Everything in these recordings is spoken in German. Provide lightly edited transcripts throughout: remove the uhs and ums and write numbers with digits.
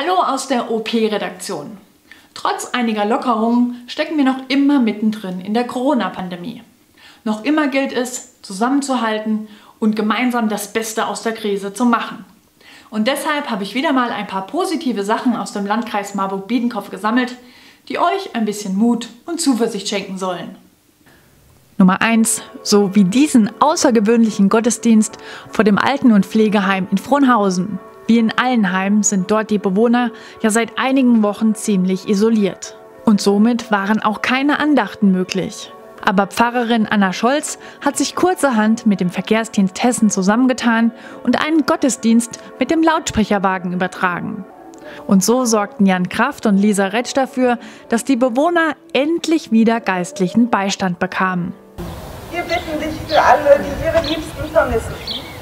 Hallo aus der OP-Redaktion. Trotz einiger Lockerungen stecken wir noch immer mittendrin in der Corona-Pandemie. Noch immer gilt es, zusammenzuhalten und gemeinsam das Beste aus der Krise zu machen. Und deshalb habe ich wieder mal ein paar positive Sachen aus dem Landkreis Marburg-Biedenkopf gesammelt, die euch ein bisschen Mut und Zuversicht schenken sollen. Nummer 1. So wie diesen außergewöhnlichen Gottesdienst vor dem Alten- und Pflegeheim in Frohnhausen. Wie in allen Heimen sind dort die Bewohner ja seit einigen Wochen ziemlich isoliert. Und somit waren auch keine Andachten möglich. Aber Pfarrerin Anna Scholz hat sich kurzerhand mit dem Verkehrsdienst Hessen zusammengetan und einen Gottesdienst mit dem Lautsprecherwagen übertragen. Und so sorgten Jan Kraft und Lisa Retsch dafür, dass die Bewohner endlich wieder geistlichen Beistand bekamen. Wir bitten dich für alle, die ihre Liebsten vermissen.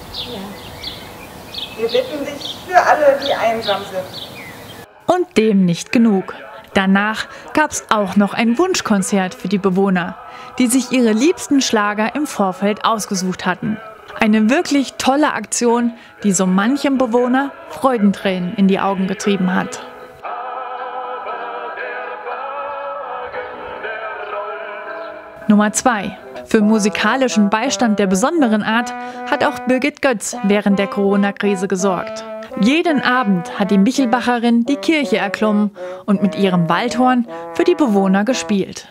Wir bitten dich für alle, die einsam sind. Und dem nicht genug. Danach gab es auch noch ein Wunschkonzert für die Bewohner, die sich ihre liebsten Schlager im Vorfeld ausgesucht hatten. Eine wirklich tolle Aktion, die so manchem Bewohner Freudentränen in die Augen getrieben hat. Nummer 2. Für musikalischen Beistand der besonderen Art hat auch Birgit Götz während der Corona-Krise gesorgt. Jeden Abend hat die Michelbacherin die Kirche erklommen und mit ihrem Waldhorn für die Bewohner gespielt.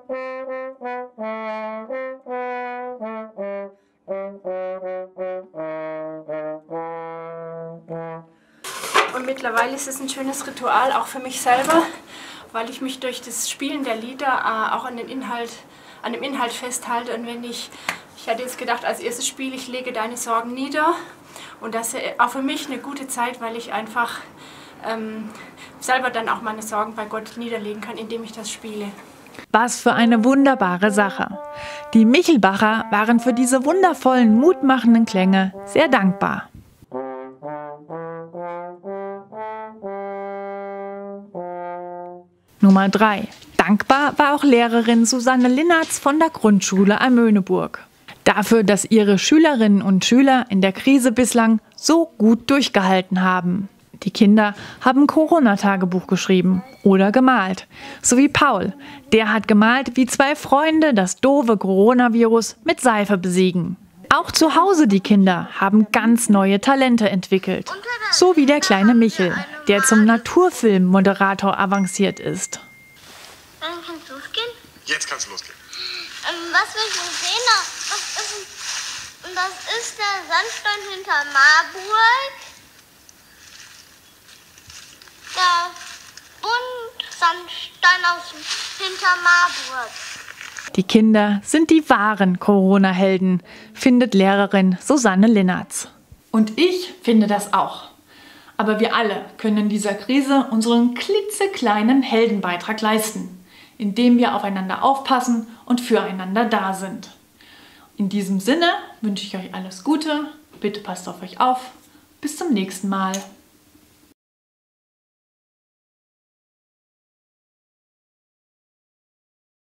Und mittlerweile ist es ein schönes Ritual, auch für mich selber, weil ich mich durch das Spielen der Lieder auch an dem Inhalt festhalte. Und wenn ich hatte jetzt gedacht, als erstes Spiel, ich lege deine Sorgen nieder. Und das ist auch für mich eine gute Zeit, weil ich einfach selber dann auch meine Sorgen bei Gott niederlegen kann, indem ich das spiele. Was für eine wunderbare Sache. Die Michelbacher waren für diese wundervollen, mutmachenden Klänge sehr dankbar. Nummer 3. Dankbar war auch Lehrerin Susanne Linnertz von der Grundschule Amöneburg. Dafür, dass ihre Schülerinnen und Schüler in der Krise bislang so gut durchgehalten haben. Die Kinder haben Corona-Tagebuch geschrieben oder gemalt. So wie Paul. Der hat gemalt, wie 2 Freunde das doofe Coronavirus mit Seife besiegen. Auch zu Hause die Kinder haben ganz neue Talente entwickelt. So wie der kleine Michel, der zum Naturfilm-Moderator avanciert ist. Dann kann's losgehen? Jetzt kann's losgehen. Was wir schon sehen, das ist der Sandstein hinter Marburg. Der Buntsandstein hinter Marburg. Die Kinder sind die wahren Corona-Helden, findet Lehrerin Susanne Linnertz. Und ich finde das auch. Aber wir alle können in dieser Krise unseren klitzekleinen Heldenbeitrag leisten, indem wir aufeinander aufpassen und füreinander da sind. In diesem Sinne wünsche ich euch alles Gute, bitte passt auf euch auf, bis zum nächsten Mal.